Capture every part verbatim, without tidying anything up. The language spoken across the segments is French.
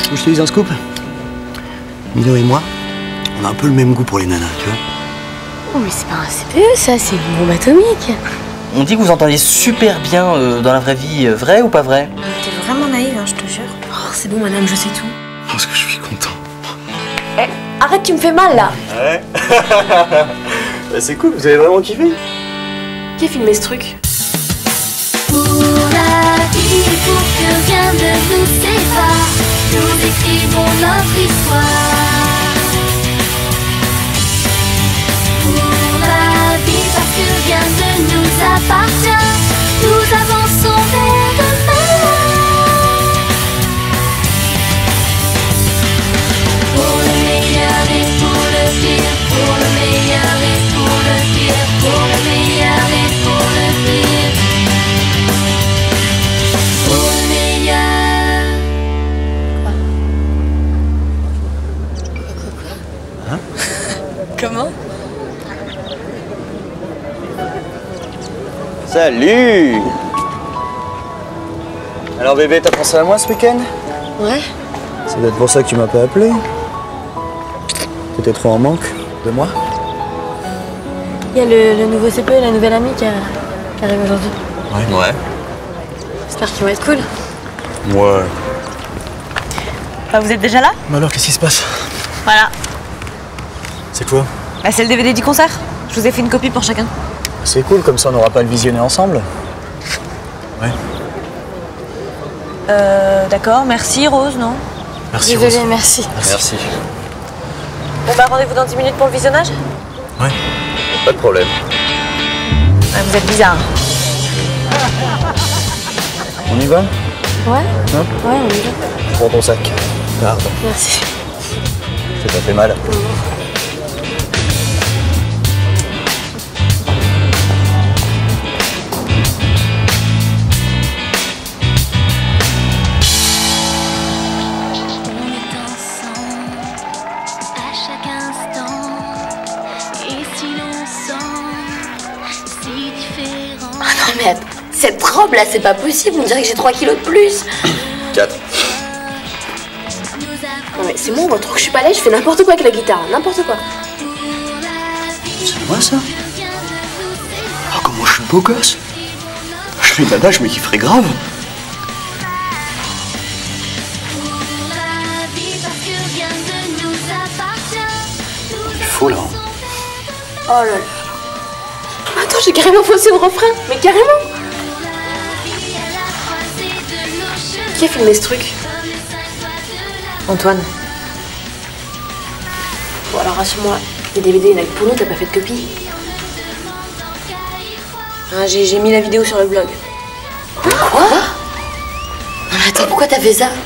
Je te dis un scoop. Milo et moi, on a un peu le même goût pour les nanas, tu vois. Oh mais c'est pas un C P E ça, c'est une bombe atomique. On dit que vous entendez super bien euh, dans la vraie vie, euh, vrai ou pas vrai? T'es vraiment naïve, hein, je te jure. Oh, c'est bon madame, je sais tout. Parce que je suis content. Eh, arrête, tu me fais mal là. Ouais. Bah, c'est cool, vous avez vraiment kiffé. Qui a filmé ce truc? Pour la vie, pour que rien ne nous sépare, nous écrivons notre histoire. Pour la vie, parce que rien ne nous appartient, nous avançons vers demain. Pour le meilleur et pour le pire, pour le meilleur et pour le pire, pour le meilleur et pour le pire. Pour le meilleur. Hein? Comment? Salut. Alors bébé, t'as pensé à moi ce week-end? Ouais. C'est peut-être pour ça que tu m'as pas appelé. T'étais trop en manque de moi. Il y a le, le nouveau C P E, la nouvelle amie qui, a- qui arrive aujourd'hui. Ouais. Ouais. J'espère qu'ils vont être cool. Ouais. Enfin, vous êtes déjà là? Mais alors, qu'est-ce qui se passe? Voilà. C'est quoi? Bah, c'est le D V D du concert. Je vous ai fait une copie pour chacun. C'est cool, comme ça on n'aura pas à le visionner ensemble. Ouais. Euh, d'accord. Merci, Rose, non? Merci. Désolée, Rose. merci. Merci. Bon, bah, rendez-vous dans dix minutes pour le visionnage? Ouais. Pas de problème. Ouais, vous êtes bizarre. On y va? Ouais? Hein? Ouais, on y va. Prends ton sac. Pardon. Merci. Ça t'a fait mal? On est ensemble à chaque instant. Et si l'on sent si différent. Ah non mais attends, cette robe là, c'est pas possible, on dirait que j'ai trois kilos de plus. quatre. Non mais c'est bon, on trouve que je suis pas laide, je fais n'importe quoi avec la guitare, n'importe quoi. C'est moi ça? Oh, comment je suis beau gosse! Je fais nana, je me kifferais grave! Il est faux là. Hein. Oh là là. Attends, j'ai carrément faussé au refrain, mais carrément. Qui a filmé ce truc? Antoine. Bon alors rassure-moi, les D V D, il y en a que pour nous, t'as pas fait de copie? Ah, j'ai j'ai mis la vidéo sur le blog. Quoi? Non mais attends, pourquoi t'as fait ça?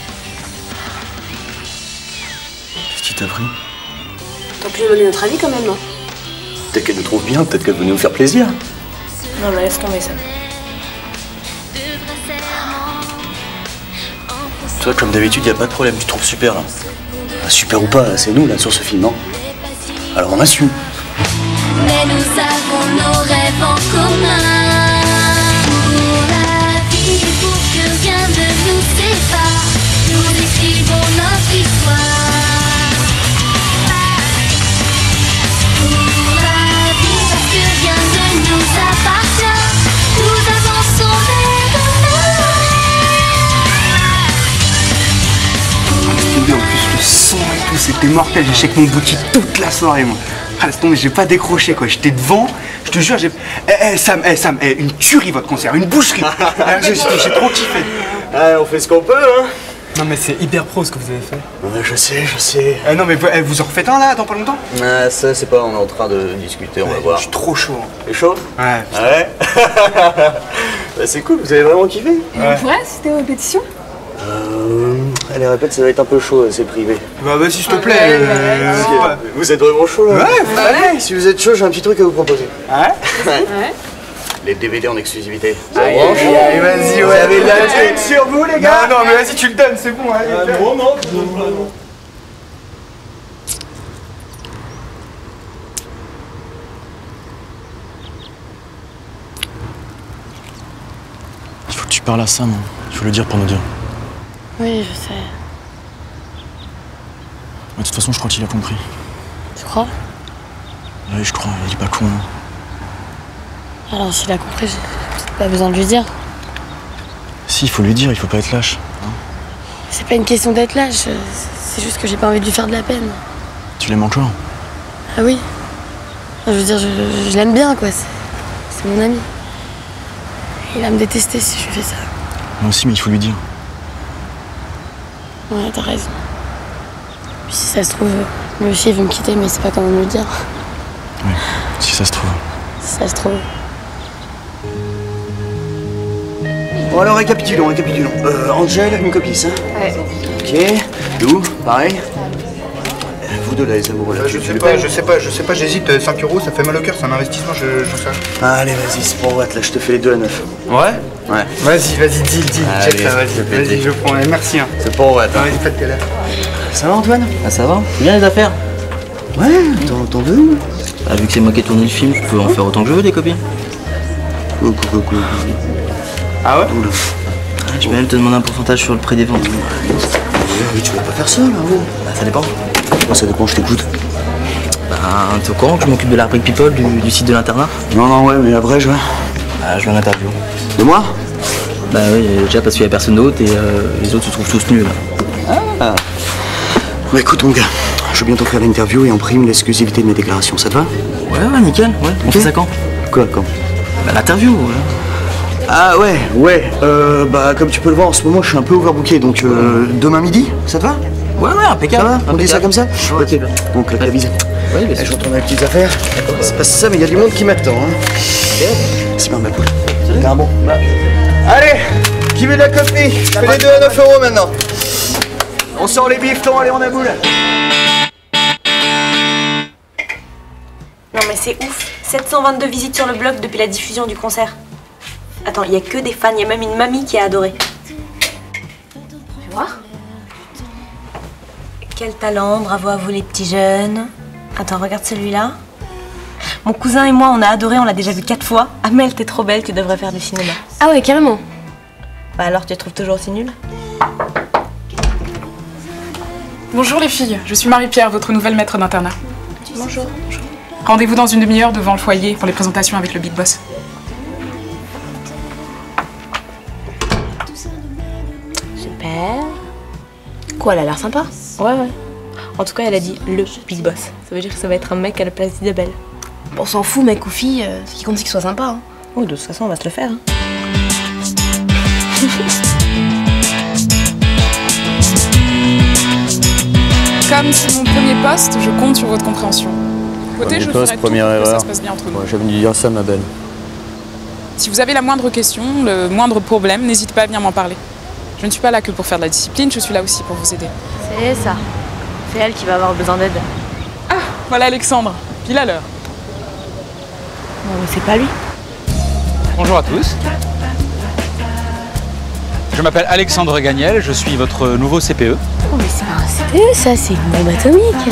Qu'est-ce qui t'a pris? T'as pu nous donner notre avis quand même, non? Peut-être qu'elle nous trouve bien, peut-être qu'elle veut nous faire plaisir. Non mais laisse tomber ça. Toi, comme d'habitude, y a pas de problème, tu trouves super là. Ah, super ou pas, c'est nous là sur ce film, hein. Alors on assume. Mais nous avons nos rêves en commun. Pour la vie, pour que rien ne nous sépare, nous écrivons notre histoire. Pour la vie, parce que rien ne nous appartient, nous avançons vers demain. En plus le son et tout, c'était mortel, j'ai checké mon boutique toute la soirée moi. Ah laisse tomber, j'ai pas décroché quoi, j'étais devant, je te jure, j'ai... Eh eh Sam, eh Sam, eh, une tuerie votre concert, une boucherie. Ah, j'ai j'ai trop kiffé. Ah, on fait ce qu'on peut, hein. Non mais c'est hyper pro ce que vous avez fait. Ouais, je sais, je sais. Eh, non mais vous, eh, vous en refaites un là, dans pas longtemps? Ah, ça, c'est pas, on est en train de discuter, on va Ouais, voir. Je suis trop chaud. hein. C'est chaud? Ouais. Ouais. Bah, c'est cool, vous avez vraiment kiffé? Ouais. Ouais, c'était aux répétitions. Euh... Allez, répète, ça va être un peu chaud, c'est privé. Bah vas-y s'il te plaît. ouais, euh, ouais, c'est Ok. pas- Vous êtes vraiment chaud là? Ouais, vous allez. Si vous êtes chaud, j'ai un petit truc à vous proposer. Ouais. Ouais. Les D V D en exclusivité. Ça Allez, branche? allez, vas-y, Vous ouais. avez de la Allez, thune sur vous, les gars? Non, non, mais vas-y, tu le donnes, c'est bon. Allez, fais. non, non. Il faut que tu parles à Sam, il faut le dire pour nous dire. Oui, je sais. De toute façon, je crois qu'il a compris. Tu crois? Oui, je crois, il est pas con. Alors, s'il a compris, j'ai peut-être pas besoin de lui dire. Si, il faut lui dire, il faut pas être lâche. Hein. C'est pas une question d'être lâche, c'est juste que j'ai pas envie de lui faire de la peine. Tu l'aimes encore? Ah oui. Je veux dire, je, je l'aime bien, quoi. C'est mon ami. Il va me détester si je lui fais ça. Moi aussi, mais il faut lui dire. Ouais, t'as raison. Puis si ça se trouve, lui aussi il veut me quitter, mais il sait pas comment me le dire. Oui, si ça se trouve. Si ça se trouve. Bon alors récapitulons, récapitulons. Euh, Angel, une copie, ça? Ouais. Ok. Lou, pareil. Vous deux là, les amoureux. Euh, je sais pas, je sais pas, je sais pas, j'hésite. cinq euros, ça fait mal au cœur, c'est un investissement, je, je sais. Allez, vas-y, c'est pour what, là, je te fais les deux à neuf. Ouais? Ouais. Vas-y, vas-y, dis, dis, Allez, check ça, vas-y, je fais vas-y, le je prends. Et merci, hein. C'est pour what, hein. Vas-y, faites tes l'air. Ça va, Antoine? Ah ça va? C'est bien les affaires? Ouais, t'en t'en veux ou? Ah, vu que c'est moi qui ai tourné le film, je peux en faire autant que je veux des copies. Coucou, coucou. Ah ouais? Oula. Ah, je vais même te demander un pourcentage sur le prix des ventes. Oui, tu vas pas faire ça, là, oh. Bah ça dépend. Moi, ça dépend, je t'écoute. Bah t'es au courant que je m'occupe de la rubrique People du, du site de l'internat? Non, non, ouais, mais la vraie, je vois. Bah je veux un interview. De moi? Bah oui, déjà parce qu'il y a personne d'autre et euh, les autres se trouvent tous nuls. Ah. Bah écoute, mon gars, je veux bien t'offrir l'interview et en prime l'exclusivité de mes déclarations, ça te va? Ouais, ouais, nickel, ouais. On fait ça quand? Quoi, quand? Bah l'interview, ouais. Ah ouais, ouais, euh, bah comme tu peux le voir en ce moment je suis un peu overbooké, donc euh, demain midi, ça te va? Ouais, ouais, impeccable. Ça va? On dit ça comme ça? Ouais, ok, donc la bise. Oui, bien Je sûr. retourne mes petites affaires. C'est pas ça, mais il y a du monde qui m'attend. Hein. C'est bien ma poule. T'es un bon. Bah. Allez, qui veut de la copie? Je fais les deux à neuf euros maintenant. On sort les bifetons, allez on a boule. Non mais c'est ouf. sept cent vingt-deux visites sur le blog depuis la diffusion du concert. Attends, il y a que des fans, il y a même une mamie qui a adoré. Tu vois? Quel talent, bravo à vous les petits jeunes. Attends, regarde celui-là. Mon cousin et moi, on a adoré, on l'a déjà vu quatre fois. Amel, t'es trop belle, tu devrais faire du cinéma. Ah ouais, carrément. Bah alors, tu te trouves toujours aussi nulle? Bonjour les filles, je suis Marie-Pierre, votre nouvelle maître d'internat. Bonjour. Rendez-vous dans une demi-heure devant le foyer pour les présentations avec le Big Boss. Super. Quoi, elle a l'air sympa? Ouais, ouais. En tout cas, elle a dit le Big Boss. Ça veut dire que ça va être un mec à la place d'Isabelle. On s'en fout, mec ou fille, euh, ce qui compte c'est qu'il soit sympa. Hein. Oh, de toute façon, on va se le faire. Hein. Comme c'est mon premier poste, je compte sur votre compréhension. Côté, je ferai tout pour que ça se passe bien entre nous. Ouais, j'avais dû dire ça, ma belle. Si vous avez la moindre question, le moindre problème, n'hésitez pas à venir m'en parler. Je ne suis pas là que pour faire de la discipline, je suis là aussi pour vous aider. C'est ça. C'est elle qui va avoir besoin d'aide. Ah, voilà Alexandre, pile à l'heure. Non, mais c'est pas lui. Bonjour à tous. Je m'appelle Alexandre Gagnel, je suis votre nouveau C P E. Oh mais c'est pas un C P E ça, c'est une bombe atomique.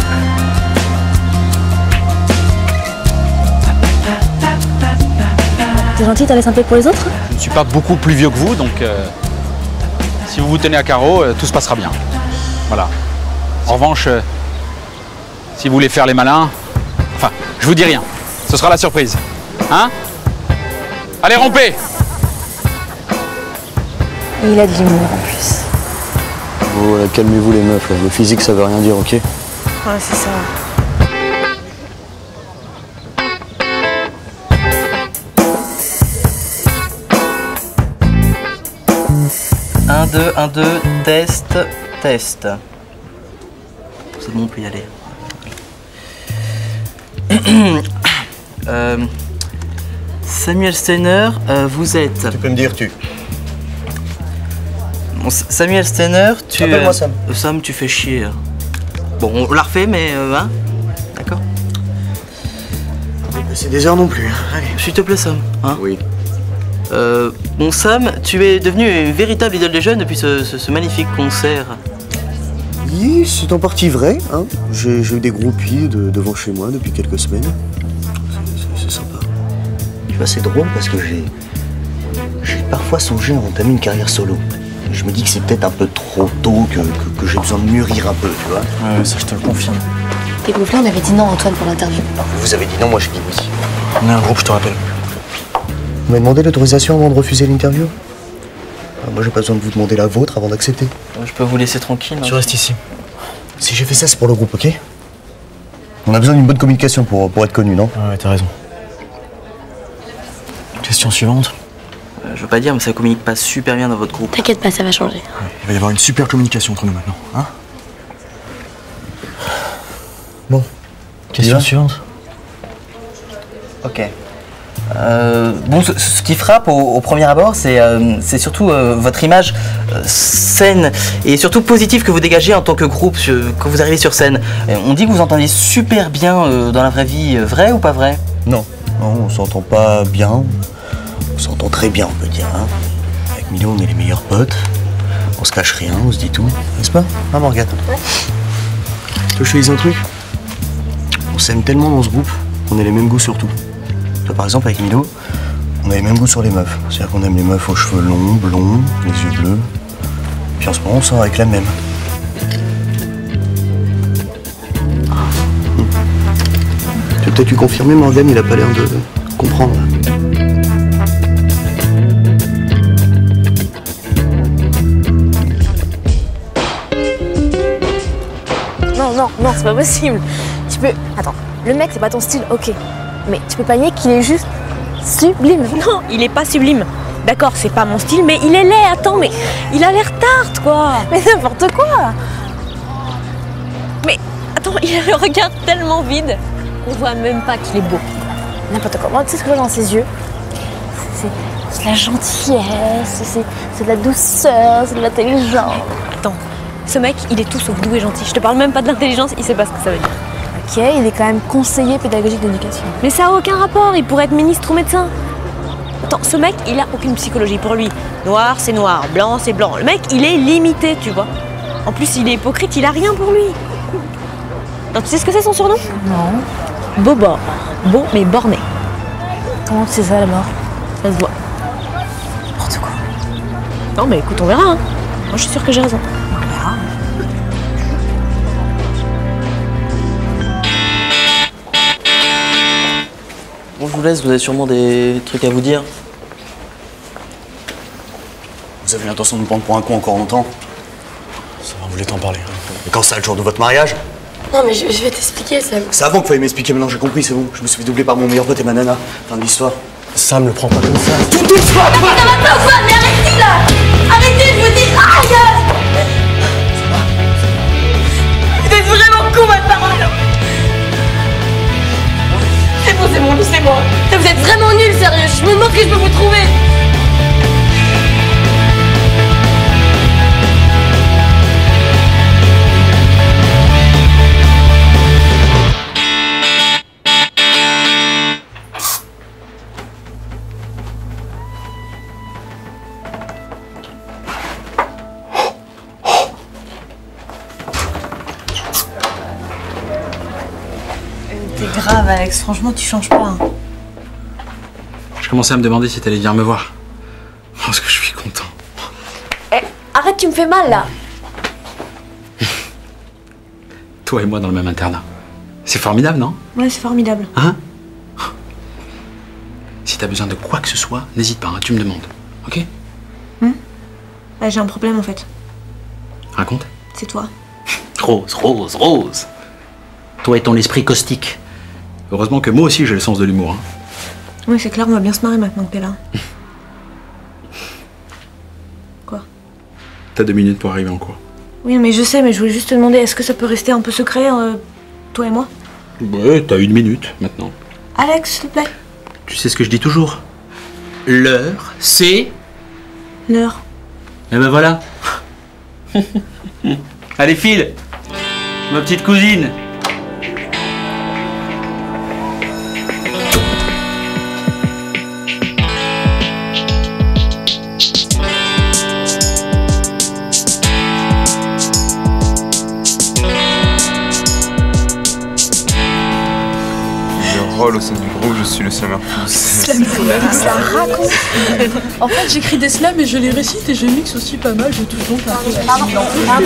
T'es gentil, t'as laissé un peu pour les autres? Je ne suis pas beaucoup plus vieux que vous, donc euh, si vous vous tenez à carreau, euh, tout se passera bien. Voilà. En revanche, euh, si vous voulez faire les malins, enfin, je vous dis rien. Ce sera la surprise. Hein? Allez, rompez! Et il a de l'humour en plus. Oh, là, calmez-vous les meufs, là. Le physique ça veut rien dire, ok? Ouais, c'est ça. un, deux, un, deux, test, test. C'est bon, on peut y aller. euh, Samuel Steiner, euh, vous êtes... Tu peux me dire tu. Bon, Samuel Steiner, tu... Appelle-moi euh, Sam. euh, Sam, tu fais chier. Bon, on la refait, mais... Euh, hein, d'accord. C'est des heures non plus. Allez. S'il te plaît, Sam. Hein. Oui. Euh, bon, Sam, tu es devenu une véritable idole des jeunes depuis ce, ce, ce magnifique concert. Oui, c'est en partie vrai. Hein. J'ai j'ai eu des groupies de, devant chez moi depuis quelques semaines. C'est sympa. Tu vois, c'est drôle parce que j'ai... J'ai parfois songé à entamer une carrière solo. je me dis que c'est peut-être un peu trop tôt, que, que, que j'ai besoin de mûrir un peu, tu vois. Ouais, ça je te le confirme. Tes groupes là, on avait dit non, Antoine, pour l'interview. Vous avez dit non, moi j'ai dit oui. On est un groupe, je te rappelle. Vous m'avez demandé l'autorisation avant de refuser l'interview? Ah, moi j'ai pas besoin de vous demander la vôtre avant d'accepter. Je peux vous laisser tranquille. Tu restes ici. Si j'ai fait ça, c'est pour le groupe, ok? On a besoin d'une bonne communication pour, pour être connu, non? Ouais, t'as raison. Question suivante. Euh, je veux pas dire, mais ça communique pas super bien dans votre groupe. T'inquiète pas, ça va changer. Ouais, il va y avoir une super communication entre nous maintenant, hein? Bon. Question suivante. Ok. Euh, bon, ce, ce qui frappe au, au premier abord, c'est euh, c'est surtout euh, votre image euh, saine et surtout positive que vous dégagez en tant que groupe euh, quand vous arrivez sur scène. Euh, on dit que vous entendez super bien euh, dans la vraie vie, euh, vrai ou pas vrai? Non, non, on s'entend pas bien. On s'entend très bien, on peut dire. Hein. Avec Milo, on est les meilleurs potes. On se cache rien, on se dit tout. N'est-ce pas? Hein, Morgane? Ouais. Tu veux que je te dise un truc? On s'aime tellement dans ce groupe qu'on a les mêmes goûts sur tout. Toi, par exemple, avec Milo, on a les mêmes goûts sur les meufs. C'est-à-dire qu'on aime les meufs aux cheveux longs, blonds, les yeux bleus. Puis en ce moment, on sort avec la même. Hum. Tu peux peut-être lui confirmer, Morgane, il a pas l'air de comprendre. Non, non, non, c'est pas possible. Tu peux... Attends, le mec, c'est pas ton style, ok. Mais tu peux pas nier qu'il est juste sublime. Non, il est pas sublime. D'accord, c'est pas mon style, mais il est laid. Attends, mais il a l'air tarte, quoi. Mais n'importe quoi. Mais attends, il a le regard tellement vide qu'on voit même pas qu'il est beau. N'importe quoi. Moi, tu sais ce que je vois dans ses yeux? C'est de la gentillesse, c'est de la douceur, c'est de l'intelligence. Attends, ce mec, il est tout sauf doux et gentil. Je te parle même pas de l'intelligence, il sait pas ce que ça veut dire. Ok, il est quand même conseiller pédagogique d'éducation. Mais ça a aucun rapport, il pourrait être ministre ou médecin. Attends, ce mec, il a aucune psychologie pour lui. Noir, c'est noir, blanc, c'est blanc. Le mec, il est limité, tu vois. En plus, il est hypocrite, il a rien pour lui. Non, tu sais ce que c'est son surnom? Non. Bobor. Beau, mais borné. Comment tu sais ça, d'abord? Ça se voit. N'importe quoi. Non, mais écoute, on verra. Hein. Moi, je suis sûre que j'ai raison. On verra. Bon, je vous laisse, vous avez sûrement des trucs à vous dire. Vous avez l'intention de me prendre pour un con encore longtemps? Ça va, vous voulez t'en parler. Et quand c'est le jour de votre mariage? Non, mais je, je vais t'expliquer, Sam. C'est avant qu'il fallait m'expliquer, maintenant j'ai compris, c'est bon. Je me suis fait doubler par mon meilleur pote et ma nana. Fin de l'histoire. Sam, le prends pas comme ça. Tout touche pas! Ça va pas ou quoi? Mais arrêtez là! Arrêtez, je vous dis! Aïe! Vous êtes vraiment con, ma parole! C'est bon, c'est bon, laissez-moi. Vous êtes vraiment nuls, sérieux. Je me demande que je peux vous trouver. T'es grave, Alex. Franchement, tu changes pas. Hein. Je commençais à me demander si t'allais venir me voir. Parce que je suis content. Eh, arrête, tu me fais mal, là. Toi et moi dans le même internat. C'est formidable, non? Ouais, c'est formidable. Hein? Si t'as besoin de quoi que ce soit, n'hésite pas, hein, tu me demandes. Ok? Hum ouais, j'ai un problème, en fait. Raconte. C'est toi. Rose, Rose, Rose. Toi et ton esprit caustique. Heureusement que moi aussi j'ai le sens de l'humour. Hein. Oui, c'est clair, on va bien se marrer maintenant que t'es là. Quoi? T'as deux minutes pour arriver en cours. Oui, mais je sais, mais je voulais juste te demander, est-ce que ça peut rester un peu secret, euh, toi et moi? Ouais, t'as une minute maintenant. Alex, s'il te plaît. Tu sais ce que je dis toujours? L'heure, c'est... L'heure. Eh ben voilà. Allez, file. Ma petite cousine. rôle au sein du groupe, je suis le slammer plus. Ça raconte. En fait, j'écris des slams et je les récite et je mixe aussi pas mal. Je touche donc un peu à Pardon, pardon.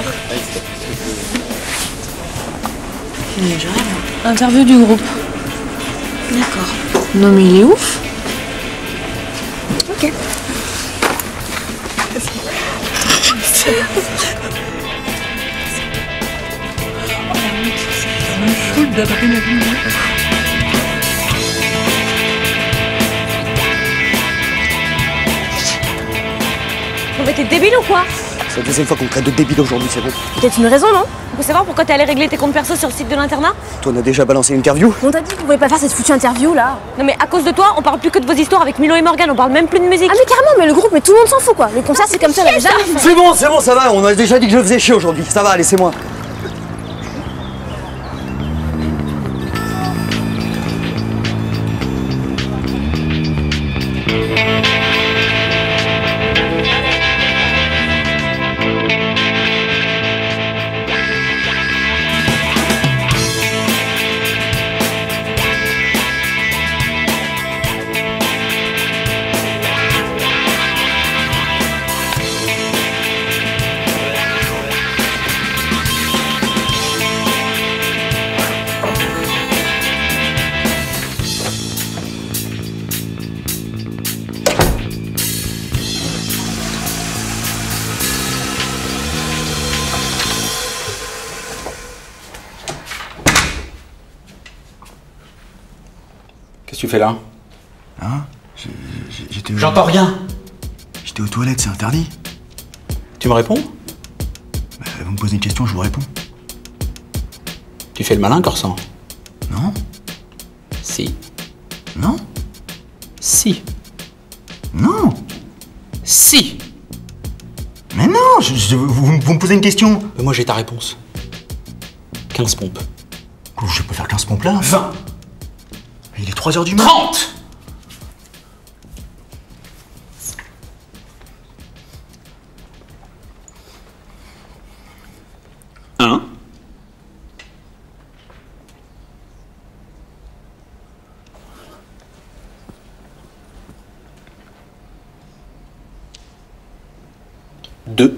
Interview du groupe. D'accord. Non mais il est ouf. Ok. Non mais t'es débile ou quoi? C'est la deuxième fois qu'on traite de débile aujourd'hui, c'est bon. Peut-être une raison, non? On peut savoir pourquoi t'es allé régler tes comptes perso sur le site de l'internat? Toi, on a déjà balancé une interview. On t'a dit qu'on voulait pas faire cette foutue interview là. Non mais à cause de toi, on parle plus que de vos histoires avec Milo et Morgane, on parle même plus de musique. Ah mais carrément, mais le groupe, mais tout le monde s'en fout quoi. Le concert c'est comme ça, on l'avait jamais fait. C'est bon, c'est bon, ça va, on a déjà dit que je faisais chier aujourd'hui. Ça va, laissez-moi. Qu'est-ce que tu fais là? Hein? J'étais... J'entends rien. J'étais aux toilettes, c'est interdit. Tu me réponds? Bah, vous me posez une question, je vous réponds. Tu fais le malin, Corsan? Non. Si. Non. Si. Non. Si. Mais non, je, je- vous, vous me posez une question. Mais moi j'ai ta réponse. quinze pompes. Je peux faire quinze pompes là. vingt. Il est trois heures du matin. trente. Un. Deux.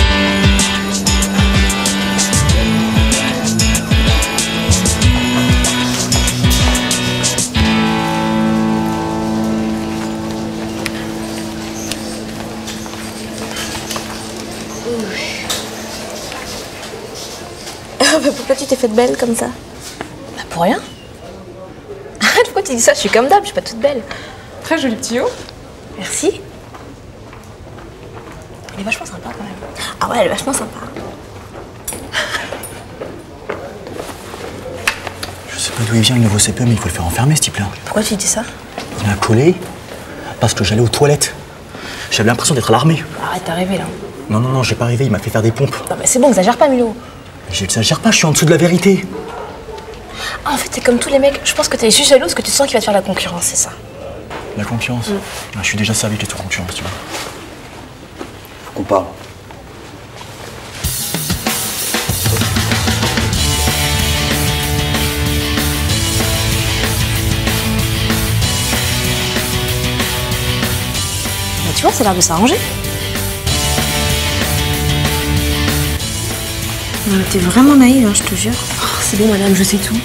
Pourquoi tu t'es faite belle comme ça? Bah pour rien. Arrête, pourquoi tu dis ça? Je suis comme d'hab, je suis pas toute belle. Très joli petit haut. Merci. Elle est vachement sympa quand même. Ah ouais, elle est vachement sympa. Je sais pas d'où il vient le nouveau C P E, mais il faut le faire enfermer ce type-là. Pourquoi tu dis ça? Il m'a collé parce que j'allais aux toilettes. J'avais l'impression d'être à l'armée. Arrête, t'as rêvé là. Non, non, non, j'ai pas rêvé, il m'a fait faire des pompes. Non mais c'est bon, exagère pas Milo. J'exagère pas, je suis en dessous de la vérité. Ah en fait t'es comme tous les mecs, je pense que t'es juste jalouse que tu sens qu'il va te faire la concurrence, c'est ça. La concurrence. Ah, je suis déjà servi que toute concurrence, tu vois. Faut qu'on parle. Mais tu vois, ça a l'air de s'arranger. Non, mais t'es vraiment naïve, hein, je te jure. Oh, c'est bon, madame, je sais tout.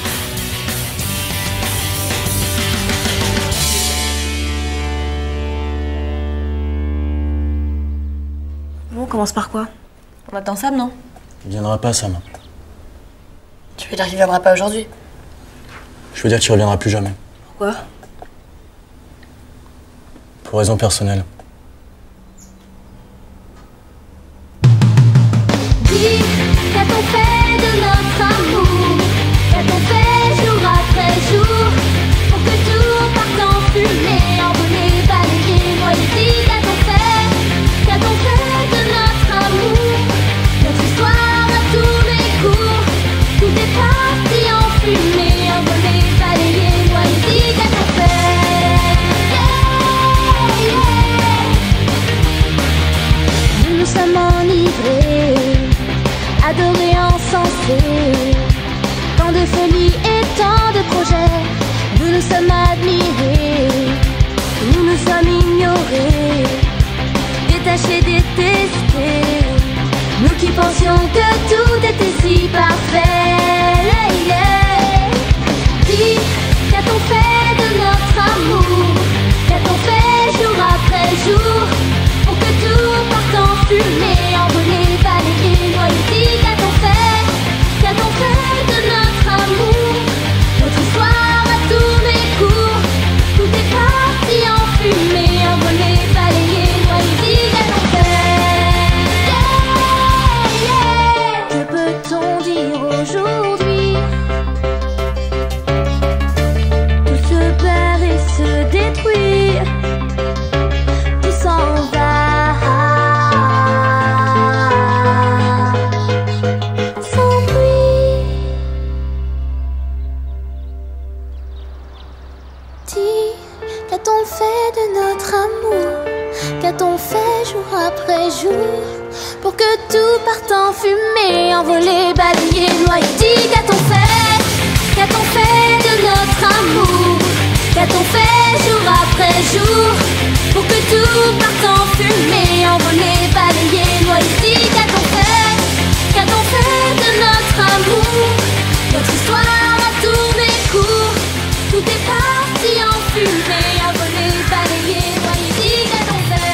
Bon, on commence par quoi? On attend Sam, non? Il viendra pas, Sam. Tu veux dire qu'il viendra pas aujourd'hui? Je veux dire qu'il reviendra plus jamais. Pourquoi? Pour raison personnelle. Dis, qu'a-t-on fait de notre amour? Qu'a-t-on fait jour après jour? Pour que tout parte en fumée, envolé, balayé, noyé. Dis, qu'a-t-on fait? Qu'a-t-on fait de notre amour? Notre histoire à tous les coups. Tout est parti en fumée, envolé, balayé, noyé. Dis, qu'a-t-on fait? Yeah, yeah. Nous nous sommes enivrés, adorés, encensés. Tant de folie et tant de projets, Nous nous sommes admirés, nous nous sommes ignorés, détachés, détestés. Nous qui pensions que tout était si parfait. Dis, qu'a-t-on fait de notre amour? Qu'a-t-on fait jour après jour pour que tout parte en fumée, envolé, balayé, noyé? Dis, qu'a-t-on fait? Qu'a-t-on fait de notre amour? Notre histoire a tourné court, tout est parti en fumée, envolé, balayé, noyé. Dis, qu'a-t-on fait? Yeah, yeah. Que peut-on dire aujourd'hui? Tout se perd et se détruit, tout s'en va, sans bruit. Dis, qu'a-t-on fait de notre amour? Qu'a-t-on fait jour après jour pour que tout parte en fumée, envolé, balayé, noyé? Dis, qu'a-t-on fait? Qu'a-t-on fait de notre amour? Qu'a-t-on fait jour après jour pour que tout parte en fumée, envolé, balayé, noyé? Dis, qu'a-t-on fait? Qu'a-t-on fait de notre amour? Notre histoire a tourné court, tout est parti en fumée, envolé, balayé, noyé. Dis, qu'a-t-on fait?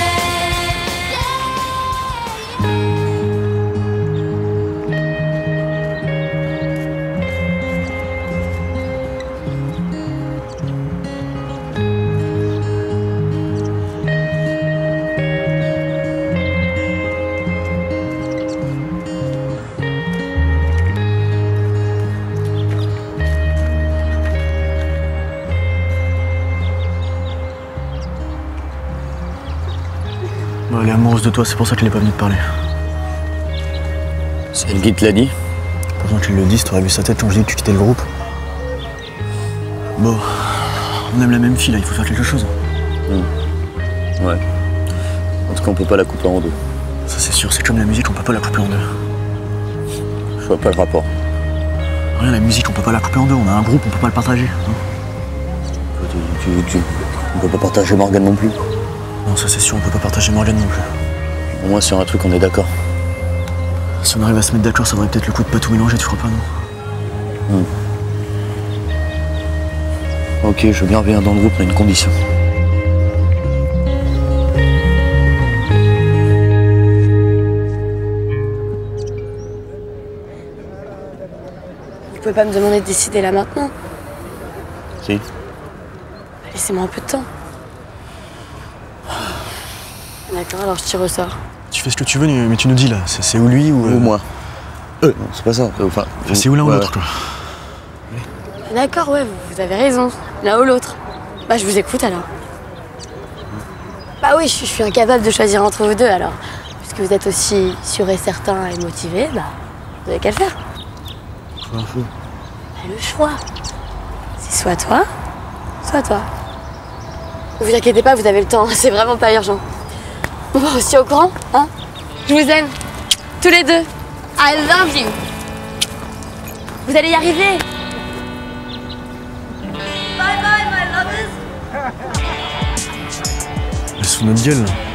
Bon, elle est amoureuse de toi, c'est pour ça qu'elle est pas venue te parler. C'est elle qui te l'a dit? Pourtant tu le dis, t'aurais vu sa tête quand je dis que tu quittais le groupe. Bon, on aime la même fille là, il faut faire quelque chose. Mmh. Ouais. En tout cas, on peut pas la couper en deux. Ça c'est sûr, c'est comme la musique, on peut pas la couper en deux. Je vois pas le rapport. Rien, la musique, on peut pas la couper en deux, on a un groupe, on peut pas le partager. Hein. Tu, tu, tu, on peut pas partager Morgane non plus. Non, ça c'est sûr, on peut pas partager Morgane non plus. Au moins sur un truc, on est d'accord. Si on arrive à se mettre d'accord, ça vaudrait peut-être le coup de pas tout mélanger, tu crois pas, non? Mmh. Ok, je veux bien revenir dans le groupe, mais à une condition. Vous pouvez pas me demander de décider là maintenant? Si. Laissez-moi un peu de temps. D'accord, alors je tire au sort. Tu fais ce que tu veux, mais tu nous dis là, c'est où lui ou... Ou moi. Euh, non, c'est pas ça. Enfin, enfin c'est où l'un ou l'autre, quoi. D'accord, ouais, vous, vous avez raison. L'un ou l'autre. Bah, je vous écoute alors. Bah oui, je, je suis incapable de choisir entre vous deux alors. Puisque vous êtes aussi sûr et certain et motivé, bah, vous avez qu'à le faire. Quoi, fou? Bah, le choix. C'est soit toi, soit toi. Ne vous inquiétez pas, vous avez le temps, c'est vraiment pas urgent. Bon, aussi au courant, hein? Je vous aime. Tous les deux. I love you. Vous allez y arriver. Bye bye, my lovers. Elle se fout notre gueule, là.